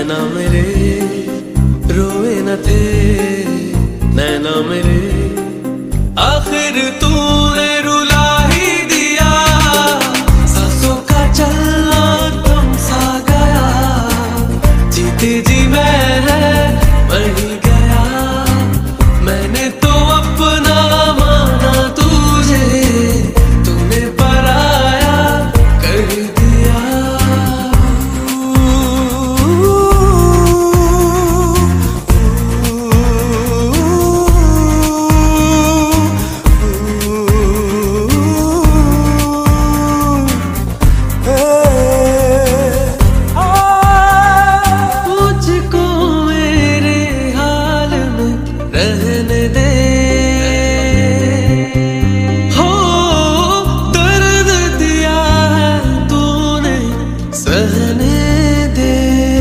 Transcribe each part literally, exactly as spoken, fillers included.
नैना मेरे रोए न थे, नैना मेरे आखिर तूने रुला ही दिया। सांसों का चलना थम सा गया, जीते जी मैं मर ही गया। मैंने तो अपना माना तुझे, तूने पराया कर दिया। रहने दे हो, दर्द दिया है तूने सहने दे।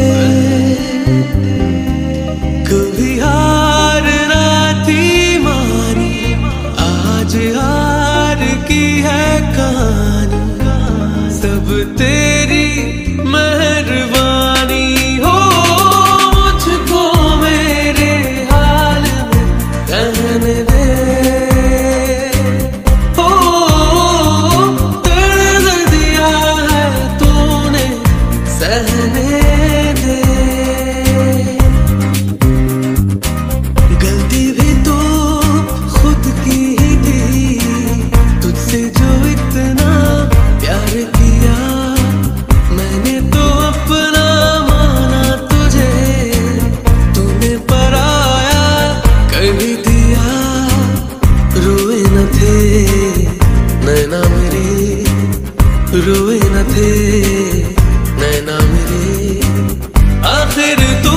कभी हार ना थी मानी, आज हार की है कहानी। सब तेरी मेहरबानी हो, मुझको मेरे रहने दे हो, दर्द दिया है तूने सहने दे। गलती भी तो खुद की ही थी, तुझसे जो इतना प्यार किया। मैंने तो अपना माना तुझे, तूने पराया कर दिया। रोए न थे नैना मेरे, रोए न थे नैना मेरे आखिर तो